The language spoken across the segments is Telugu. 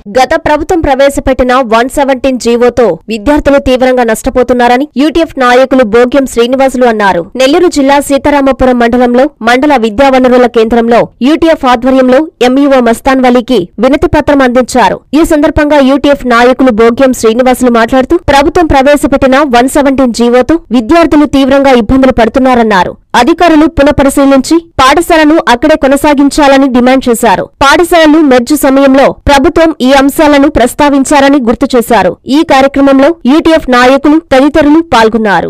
గత ప్రభుత్వం ప్రవేశపెట్టిన 117 జీవోతో విద్యార్థులు తీవ్రంగా నష్టపోతున్నారని యూటీఎఫ్ నాయకులు బోగ్యం శ్రీనివాసులు అన్నారు. నెల్లూరు జిల్లా సీతారామపురం మండలంలో మండల విద్యా వనరుల కేంద్రంలో యూటీఎఫ్ ఆధ్వర్యంలో ఎంఈఓ మస్తాన్ వలీకి వినతి పత్రం అందించారు. ఈ సందర్భంగా యూటీఎఫ్ నాయకులు బోగ్యం శ్రీనివాసులు మాట్లాడుతూ ప్రభుత్వం ప్రవేశపెట్టిన 117 జీవోతో విద్యార్థులు తీవ్రంగా ఇబ్బందులు పడుతున్నారన్నారు. అధికారులు పునఃపరిశీలించి పాఠశాలను అక్కడే కొనసాగించాలని డిమాండ్ చేశారు. పాఠశాలలు మెర్జు సమయంలో ప్రభుత్వం ఈ అంశాలను ప్రస్తావించారని గుర్తు చేశారు. ఈ కార్యక్రమంలో యూటీఎఫ్ నాయకులు తదితరులు పాల్గొన్నారు.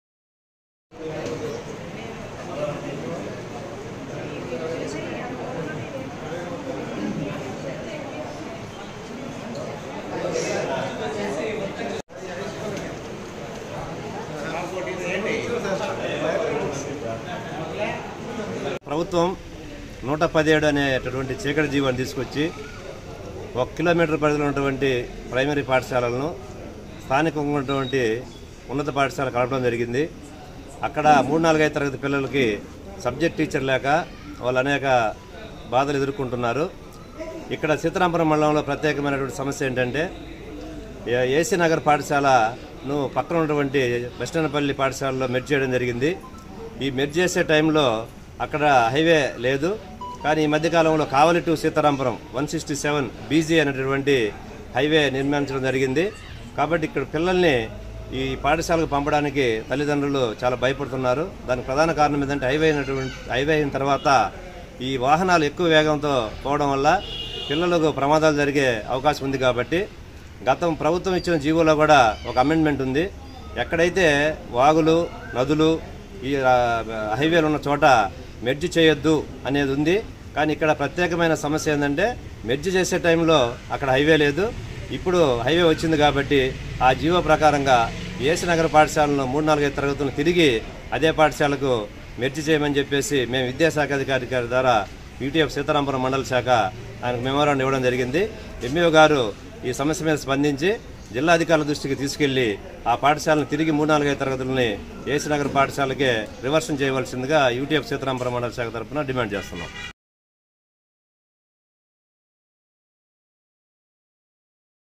ప్రభుత్వం 117 అనేటటువంటి చీకటి జీవాన్ని తీసుకొచ్చి 1 కిలోమీటర్ పరిధిలో ఉన్నటువంటి ప్రైమరీ పాఠశాలలను స్థానికంగా ఉన్నటువంటి ఉన్నత పాఠశాల కలపడం జరిగింది. అక్కడ 3-4 తరగతి పిల్లలకి సబ్జెక్ట్ టీచర్ లేక వాళ్ళు అనేక బాధలు ఎదుర్కొంటున్నారు. ఇక్కడ సీతారామపురం మండలంలో ప్రత్యేకమైనటువంటి సమస్య ఏంటంటే ఏసీ నగర్ పాఠశాలను పక్కన ఉన్నటువంటి వెస్టర్నపల్లి పాఠశాలలో మెర్జ్ చేయడం జరిగింది. ఈ మెర్జ్ చేసే టైంలో అక్కడ హైవే లేదు. కానీ ఈ మధ్యకాలంలో కావలి టు సీతారామపురం 167 బీజీ అనేటటువంటి హైవే నిర్మించడం జరిగింది. కాబట్టి ఇక్కడ పిల్లల్ని ఈ పాఠశాలకు పంపడానికి తల్లిదండ్రులు చాలా భయపడుతున్నారు. దానికి ప్రధాన కారణం ఏంటంటే హైవే అయిన తర్వాత ఈ వాహనాలు ఎక్కువ వేగంతో పోవడం వల్ల పిల్లలకు ప్రమాదాలు జరిగే అవకాశం ఉంది. కాబట్టి ప్రభుత్వం ఇచ్చిన జీవోలో కూడా ఒక అమెండ్మెంట్ ఉంది. ఎక్కడైతే వాగులు నదులు ఈ హైవేలు ఉన్న చోట మెర్జ్ చేయొద్దు అనేది ఉంది. కానీ ఇక్కడ ప్రత్యేకమైన సమస్య ఏంటంటే మెర్జ్ చేసే టైంలో అక్కడ హైవే లేదు. ఇప్పుడు హైవే వచ్చింది కాబట్టి ఆ జీవో ప్రకారంగా ఏసీ నగర పాఠశాలను 3-4 తరగతులను తిరిగి అదే పాఠశాలకు మెర్జ్ చేయమని చెప్పేసి మేము విద్యాశాఖ అధికారి గారి ద్వారా యూటీఎఫ్ సీతారామపురం మండల శాఖ ఆయనకు మెమోరాండం ఇవ్వడం జరిగింది. ఎంఈఓ గారు ఈ సమస్య మీద స్పందించి జిల్లా అధికారుల దృష్టికి తీసుకెళ్లి ఆ పాఠశాలను తిరిగి 3-4 తరగతులని ఏసీ నగర్ పాఠశాలకే రివర్షన్ చేయవలసిందిగా యూటీఎఫ్ సీతారామపురం మండల శాఖ తరఫున డిమాండ్ చేస్తున్నాం.